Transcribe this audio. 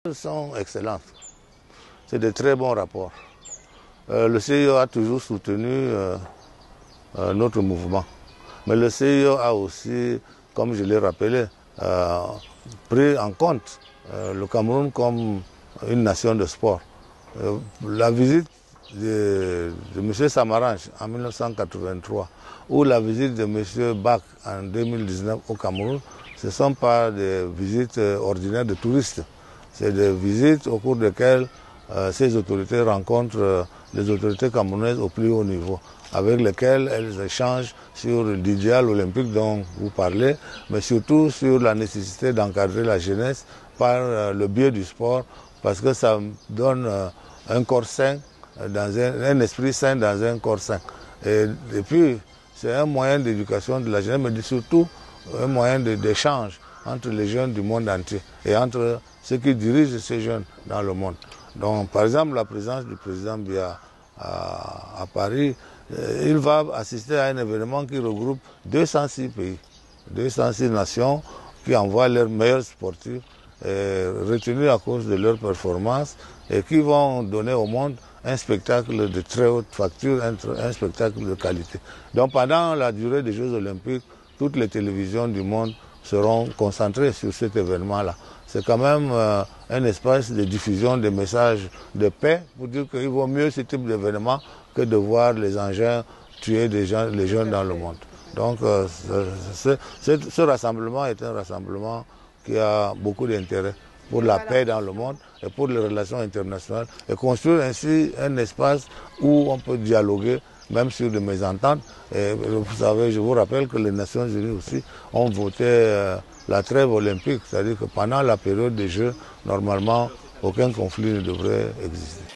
sont excellentes. C'est de très bons rapports. Le CIO a toujours soutenu notre mouvement. Mais le CIO a aussi, comme je l'ai rappelé, pris en compte le Cameroun comme une nation de sport. La visite de M. Samaranch en 1983 ou la visite de M. Bach en 2019 au Cameroun, ce ne sont pas des visites ordinaires de touristes. C'est des visites au cours desquelles ces autorités rencontrent les autorités camerounaises au plus haut niveau, avec lesquelles elles échangent sur l'idéal olympique dont vous parlez, mais surtout sur la nécessité d'encadrer la jeunesse par le biais du sport, parce que ça donne un corps sain, un esprit sain dans un corps sain. Et puis, c'est un moyen d'éducation de la jeunesse, mais surtout un moyen d'échange entre les jeunes du monde entier et entre ceux qui dirigent ces jeunes dans le monde. Donc, par exemple, la présence du président Biya à Paris, il va assister à un événement qui regroupe 206 pays, 206 nations qui envoient leurs meilleurs sportifs retenus à cause de leurs performances et qui vont donner au monde un spectacle de très haute facture, un spectacle de qualité. Donc pendant la durée des Jeux Olympiques, toutes les télévisions du monde seront concentrées sur cet événement-là. C'est quand même un espace de diffusion des messages de paix pour dire qu'il vaut mieux ce type d'événement que de voir les engins tuer les jeunes dans le monde. Donc ce rassemblement est un rassemblement qui a beaucoup d'intérêt pour la paix dans le monde et pour les relations internationales et construire ainsi un espace où on peut dialoguer même sur des mésententes. Et vous savez, je vous rappelle que les Nations Unies aussi ont voté la trêve olympique, c'est-à-dire que pendant la période des Jeux, normalement, aucun conflit ne devrait exister.